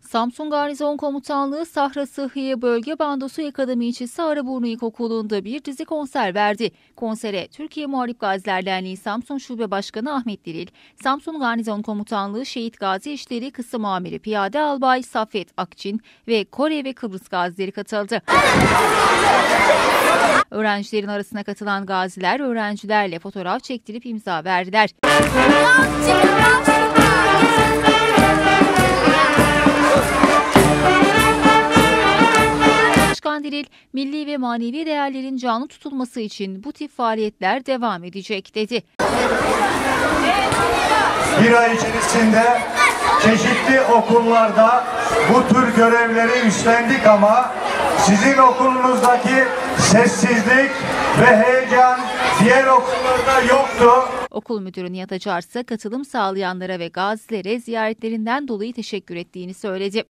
Samsun Garnizon Komutanlığı Sahra Sıhhiye Bölge Bandosu Akademi ilçesi Arıburnu İlkokulu'nda bir dizi konser verdi. Konsere Türkiye Muharip Gaziler Derneği Samsun Şube Başkanı Ahmet Diril, Samsun Garnizon Komutanlığı Şehit Gazi İşleri Kısım Amiri Piyade Albay Saffet Akçin ve Kore ve Kıbrıs gazileri katıldı. Öğrencilerin arasına katılan gaziler öğrencilerle fotoğraf çektirip imza verdiler. Başkan Diril, milli ve manevi değerlerin canlı tutulması için bu tip faaliyetler devam edecek dedi. Bir ay içerisinde çeşitli okullarda bu tür görevleri üstlendik ama sizin okulunuzdaki sessizlik ve heyecan diğer okullarda yoktu. Okul müdürü Nihat Acar ise katılım sağlayanlara ve gazilere ziyaretlerinden dolayı teşekkür ettiğini söyledi.